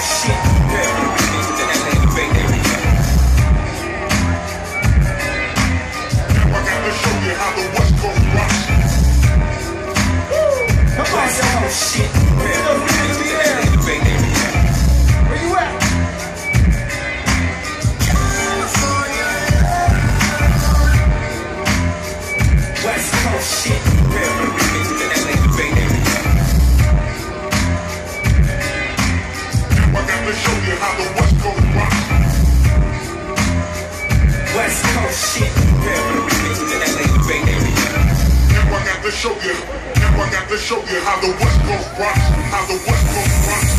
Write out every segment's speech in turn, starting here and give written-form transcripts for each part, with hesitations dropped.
shit. Remix to LA Bay Area. I got to show you how the West Coast rocks. Come on, y'all. Shit. Remix to LA Bay Area. Where you at? West Coast shit. Remix to LA Bay Area. I got to show you how the West Coast rocks. West Coast shit. Remix to LA Bay Area. I got to show you. I got to show you how the West Coast rocks. How the West Coast rocks.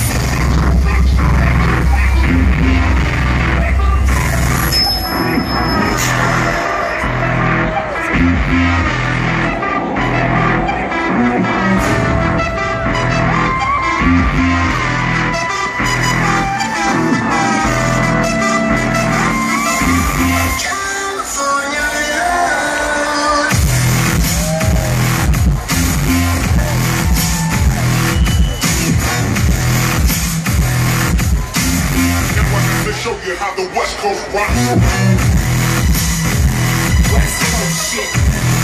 Show you how the West Coast rocks. West Coast shit.